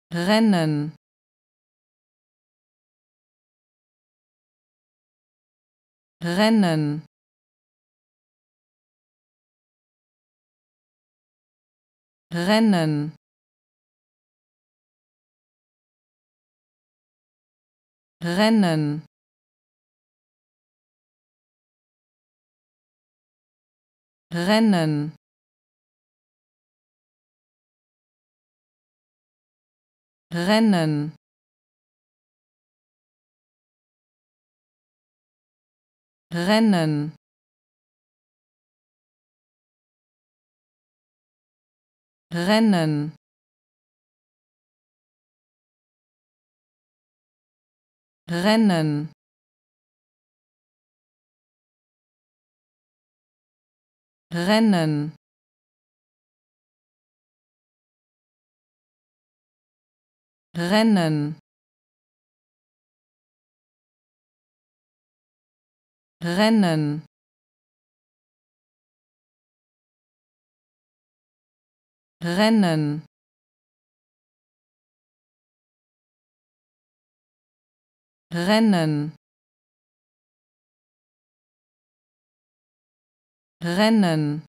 rennen, rennen, rennen, rennen, rennen, rennen, rennen, rennen, rennen, rennen, rennen, rennen, rennen, rennen, rennen,